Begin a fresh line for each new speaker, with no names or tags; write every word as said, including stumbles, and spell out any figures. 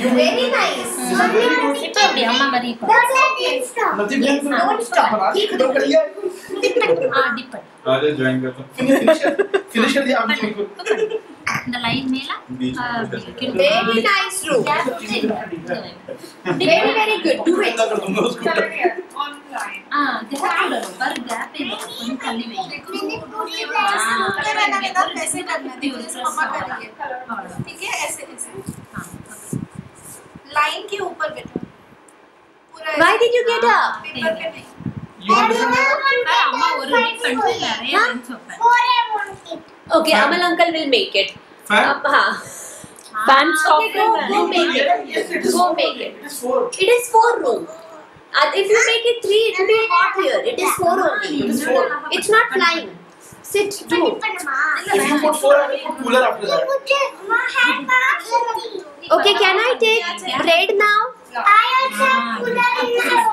Very nice.
Amma Mari.
Nothing. Don't stop. Keep doing.
Ah, dip.
Ah, just join करता.
Finish it. Finish it. आप
The line mela.
Very nice room. Very very good. Do it.
Ah, gap उड़ो. पर gap है. कौन खाली में.
ठीक है ऐसे ऐसे लाइन के ऊपर बैठो पूरा
Why did you get up?
Paper पे नहीं
अम्मा ஒரு dip பண்ணிட்டு நிறைய lines open.
Okay, Amal uncle will make it.
Fan?
Uh, हाँ. Fan soft. Go, go make it.
Yes, it is
Go
four.
make it.
It is four.
It is four room. Uh, if you make it three, it will be hot here. It is four only.
It is four.
It's not flying. Sit, do.
If you put four, I will put cooler after that.
Okay, can I take bread now?
I also